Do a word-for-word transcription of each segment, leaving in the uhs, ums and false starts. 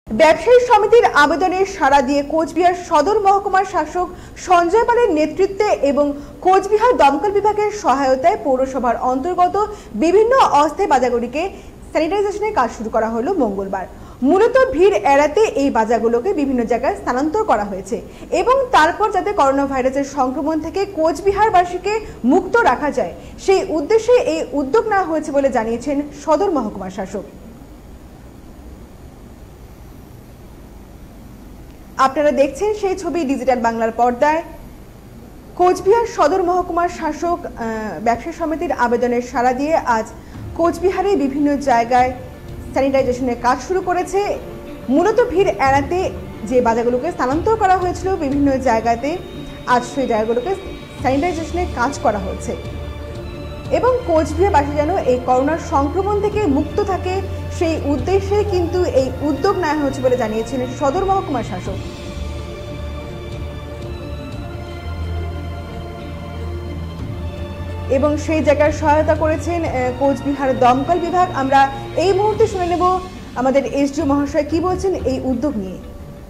ব্যবসায়ী সমিতির আবেদনে সাড়া দিয়ে কোচবিহার সদর মহকুমার শাসক সঞ্জয় পালের নেতৃত্বে এবং কোচবিহার দমকল বিভাগের সহায়তায় পৌরসভার অন্তর্গত বিভিন্ন অস্থায়ী বাজারগুলিকে স্যানিটাইজেশনের কাজ শুরু করা হলো মঙ্গলবার। মূলত ভিড় এড়াতে এই বাজারগুলোকে বিভিন্ন জায়গায় স্থানান্তর করা হয়েছে এবং তারপর যাতে করোনা ভাইরাসের সংক্রমণ থেকে কোচবিহারবাসীকে মুক্ত রাখা যায় সেই উদ্দেশ্যে এই উদ্যোগ নেওয়া হয়েছে বলে জানিয়েছেন সদর মহকুমার শাসক। আপনারা দেখছেন সেই ছবি ডিজিটাল বাংলার পর্দায়। কোচবিহার সদর মহকুমার শাসক ব্যবসায়ী সমিতির আবেদনের সাড়া দিয়ে আজ কোচবিহারে বিভিন্ন জায়গায় স্যানিটাইজেশনের কাজ শুরু করেছে। মূলত ভিড় এড়াতে যে বাজারগুলোকে স্থানান্তর করা হয়েছিল বিভিন্ন জায়গাতে আজ সেই জায়গাগুলোকে স্যানিটাইজেশনের কাজ করা হয়েছে এবং কোচবিহারবাসী যেন এই করোনার সংক্রমণ থেকে মুক্ত থাকে সেই উদ্দেশ্যে কিন্তু এই উদ্যোগ নেওয়া হয়েছে বলে জানিয়েছেন সদর মহকুমার শাসক। এবং সেই জায়গার সহায়তা করেছেন কোচবিহার দমকল বিভাগ। আমরা এই মুহূর্তে শুনে নেব আমাদের এসডিও মহাশয় কি বলছেন এই উদ্যোগ নিয়ে।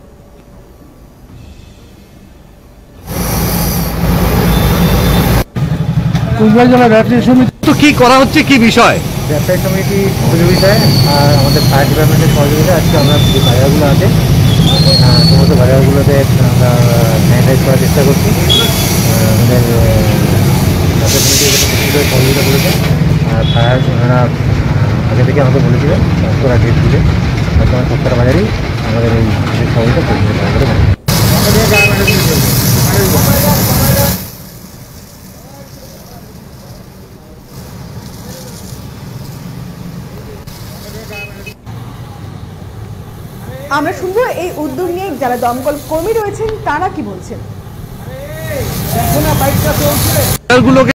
কোচবিহার জেলা ব্যবসায়ী সমিতি তো কি করা হচ্ছে, কি বিষয়? ব্যবসায়ী সমিতি সহযোগিতায় আর আমাদের ফায়ার ডিপার্টমেন্টের সহযোগিতায় আজকে আমরা যে বাজারগুলো আছে সমস্ত বাজারগুলোতে আমরা স্যানিটাইজ করার চেষ্টা করছি। আমাদের ব্যবসায়ী সমিতি সহযোগিতা করেছে আর ফায়ার ওনারা আগে থেকে আমাকে বলেছিলেন সপ্তাহ ডেট দিলে বর্তমান সপ্তাহ বাজারেই আমাদের এই সহযোগিতা করতে। আমরা শুনবো এই উদ্যোগ নিয়ে যারা দমকল কর্মী রয়েছেন তারা কি বলছেন।